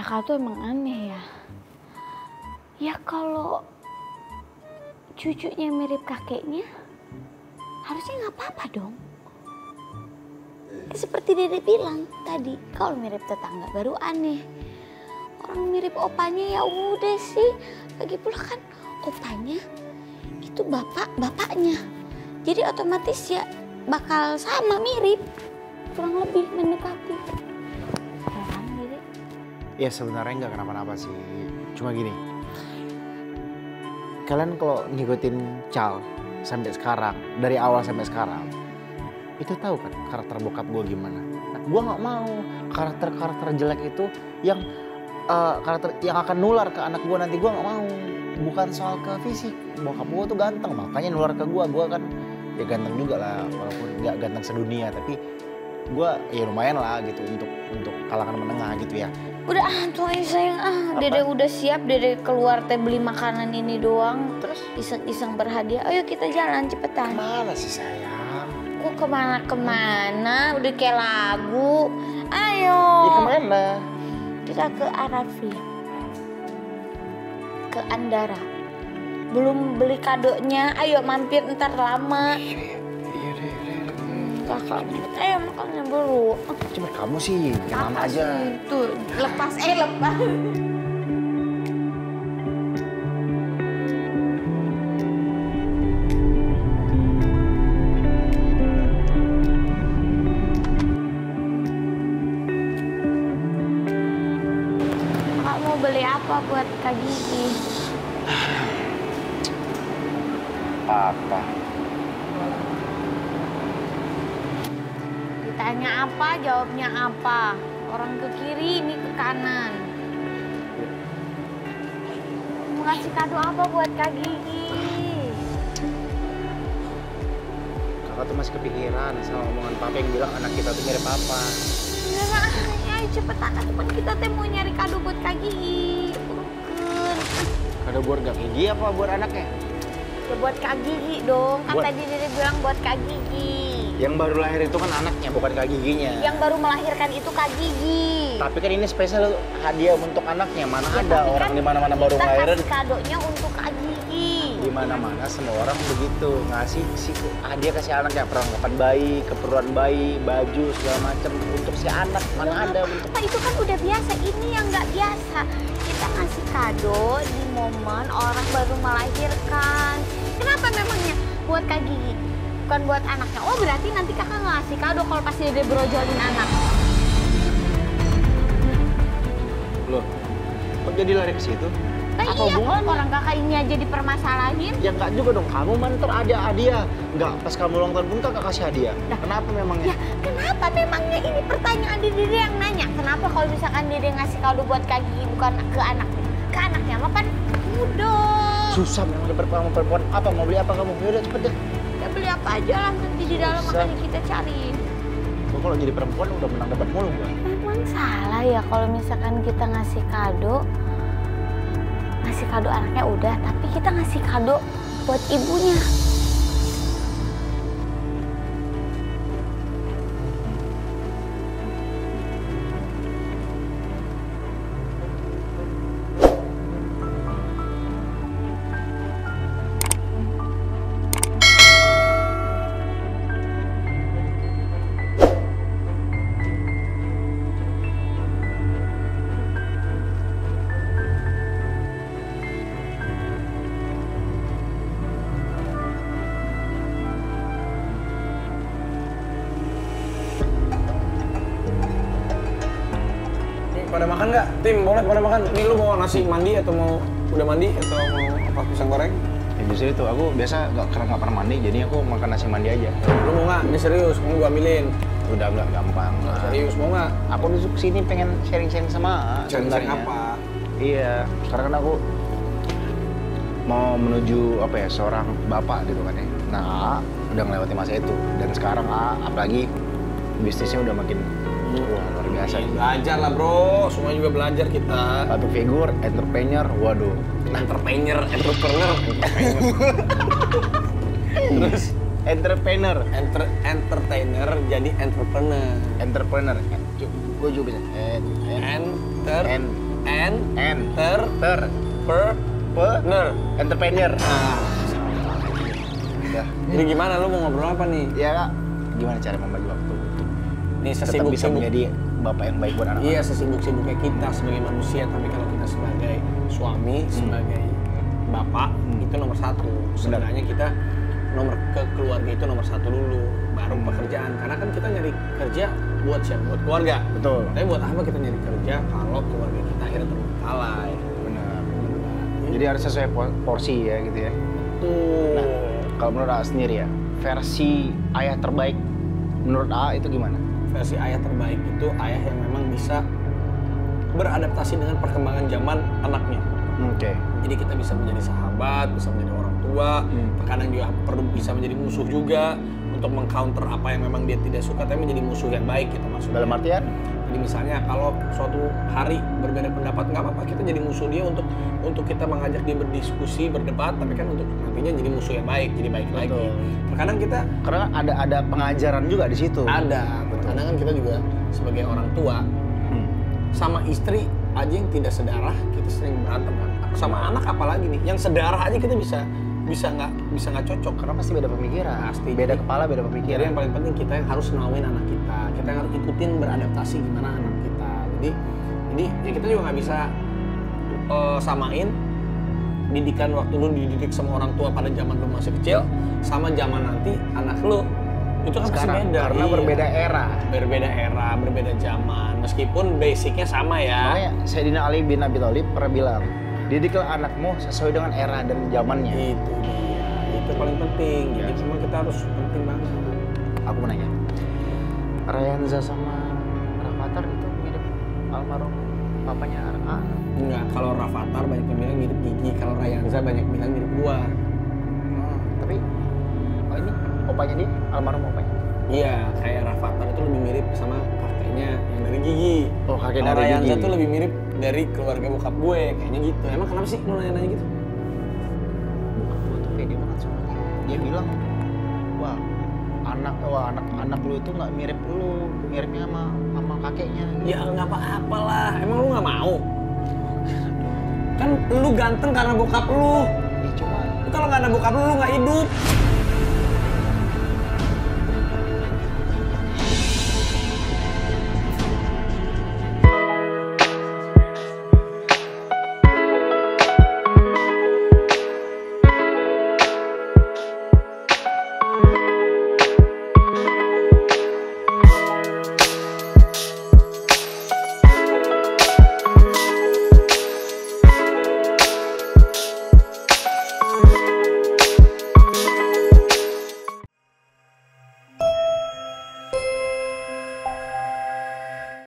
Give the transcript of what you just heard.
kakak tuh emang aneh ya. Ya kalau cucunya mirip kakeknya, harusnya nggak apa-apa dong. Seperti Dede bilang tadi, kalau mirip tetangga baru aneh. Orang mirip opanya ya udah sih. Lagi pula kan opanya itu bapaknya. Jadi otomatis ya bakal sama mirip. Kurang lebih mendekati. Heran Dede. Ya sebenarnya nggak kenapa-napa sih. Cuma gini. Kalian kalau ngikutin Cal sampai sekarang, dari awal sampai sekarang, itu tahu kan karakter bokap gue gimana. Nah, gue nggak mau karakter jelek itu yang karakter yang akan nular ke anak gue nanti. Gue nggak mau. Bukan soal ke fisik. Bokap gue tuh ganteng, makanya nular ke gue. Gue kan ya ganteng juga lah, walaupun nggak ganteng sedunia, tapi gue ya lumayan lah gitu untuk kalangan menengah gitu ya. Udah tuh aja sayang Dede udah siap, Dede keluar teh beli makanan ini doang, terus iseng-iseng berhadiah. Ayo kita jalan cepetan. Kemana sih sayang? Kok kemana-kemana, udah kayak lagu. Ayo. Ya kemana? Kita ke Arafi, ke Andara. Belum beli kadonya, ayo mampir ntar lama. Iya deh. Kakak, ayo makannya dulu. Cuma kamu sih, yang mana aja. Tuh, lepas. Kakak mau beli apa buat Kak Gigi? Apa? Ditanya apa, jawabnya apa. Orang ke kiri, ini ke kanan. Mau ngasih kado apa buat Kak Gigi? Kakak tuh masih kepikiran sama omongan papa yang bilang anak kita tuh mirip papa. Ya cepetan, teman kita teh mau nyari kado buat Kak Gigi. Bukan. Kado buat Kak Gigi apa buat anaknya? Ya buat Kak Gigi dong, kan Buat- tadi Dede bilang buat Kak Gigi. Yang baru lahir itu kan anaknya, bukan Kak Giginya. Yang baru melahirkan itu Kak Gigi. Tapi kan ini spesial hadiah untuk anaknya. Mana Ya, ada tapi orang kan di mana-mana baru kita ngelahirin. kasih kadonya untuk Kak Gigi. Di mana-mana semua orang begitu ngasih hadiah ke si anaknya, perlengkapan bayi, keperluan bayi, baju segala macam untuk si anak. Mana Ya, ada nggak untuk apa-apa, itu kan udah biasa. Ini yang nggak biasa. Kita ngasih kado di momen orang baru melahirkan. Kenapa memangnya buat Kak Gigi? Bukan buat anaknya. Oh berarti nanti kakak ngasih kado kalau pasti Dede brojolin anak. loh. Kok jadi lari ke situ? Nah, Apa iya, hubungannya? orang kakak ini aja dipermasalahin. Ya enggak juga dong, kamu manter ada hadiah. Enggak, pas kamu ulang tahun pun kakak kasih hadiah. Nah, Kenapa memangnya? Ya, kenapa memangnya ini pertanyaan Dede yang nanya? Kenapa kalau misalkan Dede ngasih kado buat Kak Gigi bukan ke anaknya? Ke anaknya mah kan udah. Susah memang ada perempuan. Apa mau beli apa kamu? Yaudah cepet deh. Ya beli apa aja lah nanti di dalam Susah. makanya kita cariin. Gua kalau jadi perempuan udah menang debat mulu gua. Emang salah ya kalau misalkan kita ngasih kado anaknya udah, tapi kita ngasih kado buat ibunya. Pada makan nggak? Tim, boleh pada makan. Ini lu mau nasi mandi atau mau udah mandi atau mau apa pisang goreng? Ya justru itu, aku biasa nggak pernah mandi, jadi aku makan nasi mandi aja. Lu mau nggak? Ini serius, mau gua ambilin. Udah nggak gampang. Serius mau nggak? Aku duduk sini pengen sharing-sharing sama Sharing-sharing sebenarnya. apa? Iya, sekarang kan aku mau menuju apa ya, seorang bapak gitu kan ya. Nah, udah melewati masa itu. Dan sekarang apalagi bisnisnya udah makin wah, luar biasa nih. Belajar lah bro, semua juga belajar kita. Public figure, entrepreneur, waduh. Entrepreneur. Terus entrepreneur, Entertainer jadi entrepreneur. entrepreneur. Gue juga bisa. Enter. Entrepreneur. Entrepreneur. Ya. Jadi gimana lu mau ngobrol apa nih? Ya Kak, gimana cara membagi waktu? Nih Tetap bisa sesibuk-sibuk. menjadi bapak yang baik buat anak-anak. Iya, sesibuk-sibuknya kita sebagai manusia, tapi kalau kita sebagai suami, sebagai bapak, itu nomor satu. Sebenarnya kita ke keluarga itu nomor satu dulu, baru pekerjaan. Karena kan kita nyari kerja buat siapa? Buat keluarga. Betul. Tapi buat apa kita nyari kerja kalau keluarga kita akhirnya terbengkalai? Benar. Jadi harus sesuai porsi ya gitu ya. Tuh. Nah, kalau menurut A sendiri ya, versi ayah terbaik menurut A itu gimana? Versi ayah terbaik itu ayah yang memang bisa beradaptasi dengan perkembangan zaman anaknya. Oke. Jadi kita bisa menjadi sahabat, bisa menjadi orang tua, terkadang juga perlu bisa menjadi musuh juga untuk mengcounter apa yang memang dia tidak suka, tapi menjadi musuh yang baik gitu maksudnya. Dalam artian? Jadi misalnya kalau suatu hari berbeda pendapat, nggak apa-apa, kita jadi musuh dia untuk kita mengajak dia berdiskusi, berdebat, tapi kan untuk nantinya jadi musuh yang baik, jadi baik lagi. Betul. Terkadang kita Karena ada pengajaran juga di situ. ada, kadang kan kita juga sebagai orang tua sama istri aja yang tidak sedarah kita sering berantem kan. Sama anak apalagi nih, yang sedarah aja kita bisa nggak cocok. Karena pasti beda pemikiran. Pasti. Beda kepala, beda Jadi pemikiran. yang paling penting kita yang harus nauin anak kita yang harus ikutin beradaptasi gimana anak kita. Jadi ya kita juga nggak bisa samain didikan waktu lu dididik sama orang tua pada zaman lu masih kecil sama zaman nanti anak lu itu kan pasti Sekarang, beda. karena Iya. berbeda era. Berbeda zaman, meskipun basicnya sama ya. Makanya Sayyidina Ali bin Abi Thalib pernah bilang, didiklah anakmu sesuai dengan era dan zamannya. Itu dia, itu paling penting. Jadi memang kita harus penting banget. Aku mau nanya, Rayanza sama Rafathar itu mirip almarhum papanya A? Enggak, kalau Rafathar banyak yang bilang mirip Gigi, kalau Rayanza banyak yang bilang mirip gua. Tapi, oh ini opanya dia, almarhum opanya? Iya, kayak Rafathar itu lebih mirip sama kakeknya yang dari Gigi. Oh, kakek Kalau dari Rayanza Gigi. tuh lebih mirip dari keluarga bokap gue, kayaknya gitu. Emang kenapa sih lu nanya-nanya gitu? Bukan gua tuh pede banget soalnya. Dia bilang, wah anak lu itu nggak mirip lu, miripnya sama kakeknya. Ya nggak apa-apa lah, emang lu nggak mau? Kan lu ganteng karena bokap lu. Ya cuma Kalau nggak ada bokap lu nggak hidup.